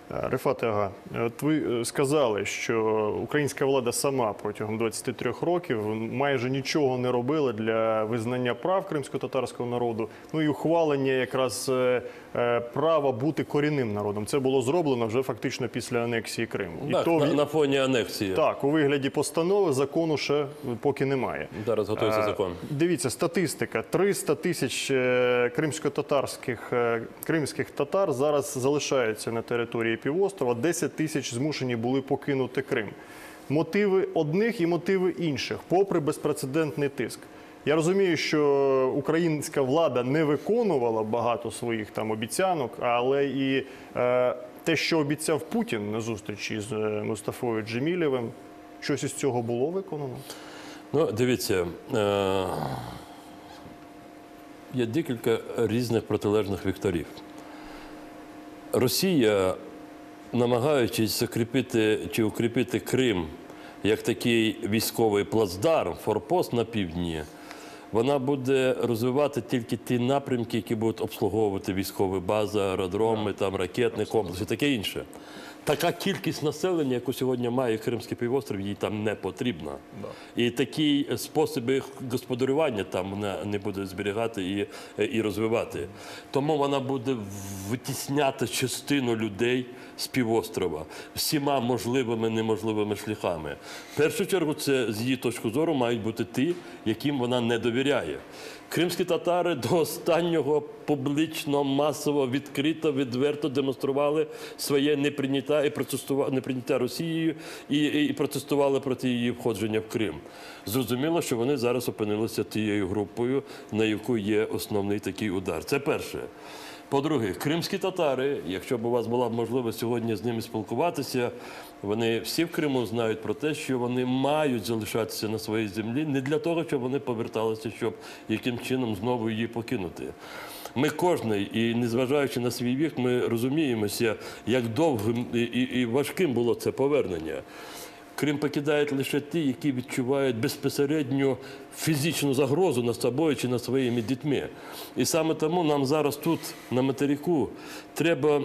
Рифат Ага, от ви сказали, що українська влада сама протягом 23 років майже нічого не робила для визнання прав кримсько-татарського народу, ну і ухвалення якраз права бути корінним народом. Це було зроблено вже фактично після анексії Криму. Так, на фоні анексії. Так, у вигляді постанови, закону ще поки немає. Зараз готується закон. Дивіться, статистика. 300 тисяч кримських татар зараз залишаються на території півострова, 10 тисяч змушені були покинути Крим. Мотиви одних і мотиви інших, попри безпрецедентний тиск. Я розумію, що українська влада не виконувала багато своїх там обіцянок, але і те, що обіцяв Путін на зустрічі з Мустафою Джемілєвим, щось із цього було виконано? Ну, дивіться, є декілька різних протилежних векторів. Росія, намагаючись закріпити чи укріпити Крим як такий військовий плацдарм, форпост на півдні, вона буде розвивати тільки ті напрямки, які будуть обслуговувати військові бази, аеродроми, там, ракетні комплекси, таке інше. Така кількість населення, яку сьогодні має Кримський півострів, їй там не потрібна. І такі способи господарювання там вона не буде зберігати і розвивати. Тому вона буде витісняти частину людей з півострова всіма можливими, неможливими шляхами. В першу чергу, це, з її точки зору, мають бути ті, яким вона не довіряє. Кримські татари до останнього публічно, масово, відкрито, відверто демонстрували своє неприйняття Росією і протестували проти її входження в Крим. Зрозуміло, що вони зараз опинилися тією групою, на яку є основний такий удар. Це перше. По-друге, кримські татари, якщо б у вас була можливість сьогодні з ними спілкуватися, вони всі в Криму знають про те, що вони мають залишатися на своїй землі не для того, щоб вони поверталися, щоб яким чином знову її покинути. Ми кожний, і незважаючи на свій вік, ми розуміємося, як довгим і важким було це повернення. Крим покидають лише ті, які відчувають безпосередню фізичну загрозу над собою чи над своїми дітьми. І саме тому нам зараз тут, на материку, треба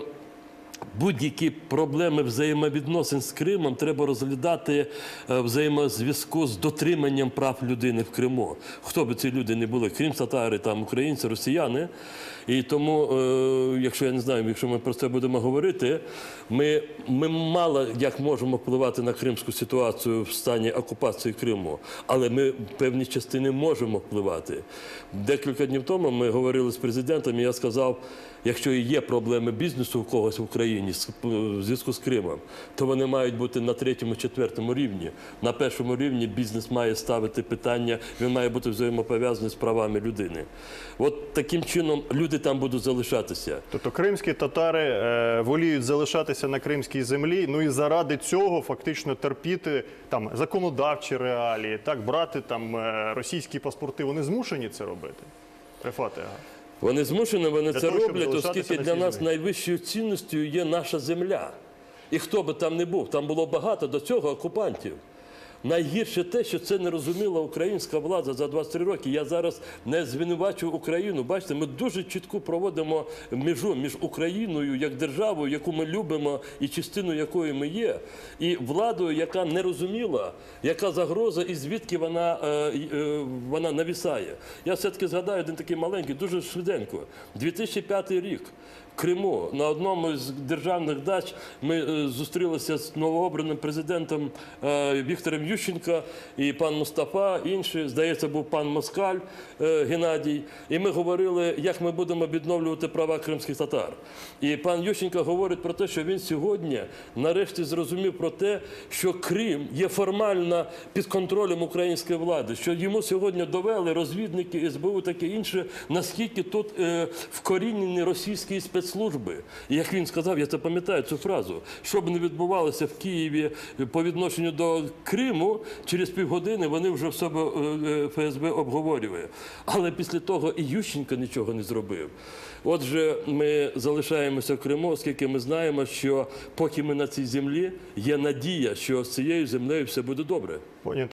будь-які проблеми взаємовідносин з Кримом треба розглядати взаємозв'язку з дотриманням прав людини в Криму. Хто би ці люди не були, кримські-татари, там, українці, росіяни. І тому, якщо я не знаю, якщо ми про це будемо говорити, ми мало як можемо впливати на кримську ситуацію в стані окупації Криму, але ми в певній частині можемо впливати. Декілька днів тому ми говорили з президентом, і я сказав, якщо і є проблеми бізнесу у когось в Україні в зв'язку з Кримом, то вони мають бути на 3-4 рівні. На першому рівні бізнес має ставити питання, він має бути взаємопов'язаний з правами людини. От таким чином люди там будуть залишатися. Тобто кримські татари воліють залишатися на кримській землі, ну і заради цього фактично терпіти там законодавчі реалії, так, брати там російські паспорти, вони змушені це робити? Рифат Ага. Вони змушені, вони це роблять, оскільки для нас найвищою цінністю є наша земля. І хто би там не був, там було багато до цього окупантів. Найгірше те, що це не розуміла українська влада за 23 роки. Я зараз не звинувачую Україну. Бачите, ми дуже чітко проводимо межу між Україною як державою, яку ми любимо і частиною якої ми є, і владою, яка не розуміла, яка загроза і звідки вона навісає. Я все-таки згадаю один такий маленький, дуже швиденько. 2005 рік. В Криму на одному з державних дач ми зустрілися з новообраним президентом Віктором Ющенко і пан Мустафа, інший, здається, був пан Москаль Геннадій. І ми говорили, як ми будемо відновлювати права кримських татар. І пан Ющенко говорить про те, що він сьогодні нарешті зрозумів про те, що Крим є формально під контролем української влади, що йому сьогодні довели розвідники, СБУ, таке інше, наскільки тут вкорінені російські спецслужби. І як він сказав, я це пам'ятаю цю фразу, що б не відбувалося в Києві по відношенню до Криму, через півгодини вони вже в себе ФСБ обговорює. Але після того і Ющенко нічого не зробив. Отже, ми залишаємося в Криму, оскільки ми знаємо, що поки ми на цій землі, є надія, що з цією землею все буде добре.